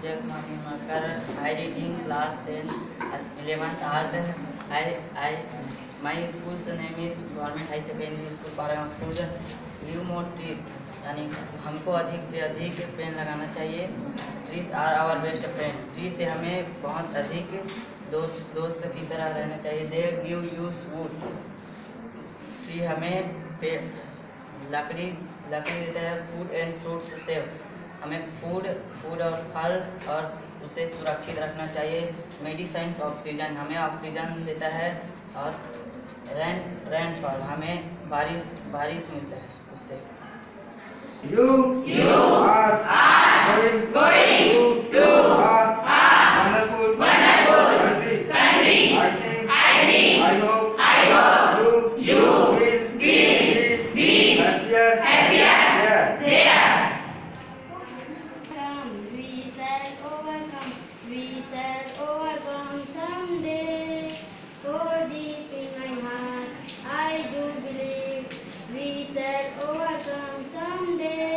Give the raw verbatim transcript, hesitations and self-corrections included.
Vijay Kumar Nimakar. I reading class ten, eleventh art. I I my school's name is Government High Secondary School Paramapur. Give more trees. यानी हमको अधिक से अधिक पेड़ लगाना चाहिए. Trees are our best friend. Tree से हमें बहुत अधिक दोस्त दोस्त की तरह रहना चाहिए. They give us wood. Tree हमें पेड़ लकड़ी लकड़ी देता है. Food and fruits save. हमें फूड फूड और फल और उसे सुरक्षित रखना चाहिए. Medicines oxygen. हमें ऑक्सीजन देता है. और रेन रेनफॉल. हमें बारिश बारिश मिलता है उससे. You, you are, are going, going to, to a wonderful, wonderful country. country. I think, I think, I hope, I hope you, you will be, be happier, happier there. there. Come, we shall overcome, we shall overcome someday. For deep in my heart, I do believe we shall overcome someday.